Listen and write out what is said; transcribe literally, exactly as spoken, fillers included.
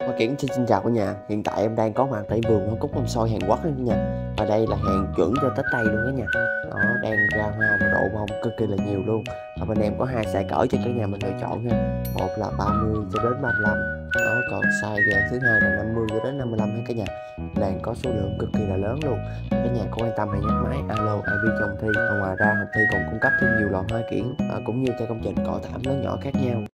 Hoa Kiển xin xin chào cả nhà. Hiện tại em đang có mặt tại vườn hoa cúc bonsai soi Hàn Quốc đó cả nhà. Và đây là hàng chuẩn cho Tết Tây luôn đó nha. Đó, đang ra hoa và độ bông cực kỳ là nhiều luôn. Và bên em có hai size cỡ cho cả nhà mình lựa chọn nha. Một là ba mươi cho đến ba mươi lăm. Đó, còn size dạng thứ hai là năm mươi cho đến năm mươi lăm ha cả nhà. Đang có số lượng cực kỳ là lớn luôn. Cả nhà có quan tâm hãy nhấc máy alo i vê cho Hồng Thi. Và ngoài ra Hồng Thi còn cung cấp thêm nhiều loại hoa kiển à, cũng như cho công trình cỏ thảm lớn nhỏ khác nhau.